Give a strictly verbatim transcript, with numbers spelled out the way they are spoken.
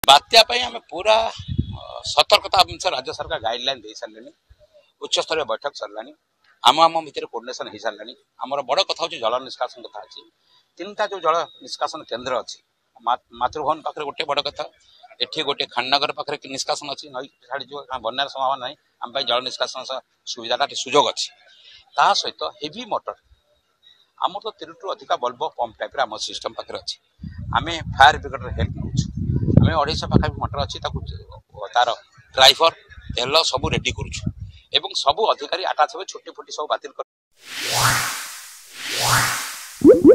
बात्या आम पूरा सतर्कता अनुसार राज्य सरकार गाइडलाइन दे सारे उच्च स्तरीय बैठक सरला आम आम भितर कोर्डिनेशन हो सारे आमर बड़ कथा हूँ जल निष्कासन कथा अच्छी तीन टा जो जल निष्कासन केन्द्र अच्छी मातृभवन पाखे गोटे बड़ कथा एठी गोटे खाननगर पाखे निष्कासन अच्छी नई छाड़ी बनार संभावना ना आम जल निष्कासन सुविधा सुजोग अच्छी ता सहित हेवी मोटर आम तो तीन टू अधिका बल्ब पंप टाइप आम सिस्टम पाखे अच्छी आम फायर ब्रिगेड हेल्प नौ आम अढ़ाई पाखा मोटर अच्छी तार ड्राइवर तेल सब रेडी करुचु एवं सबू अधिकारी आटाच हे छुट्टी फुट्टी सब बातिल कर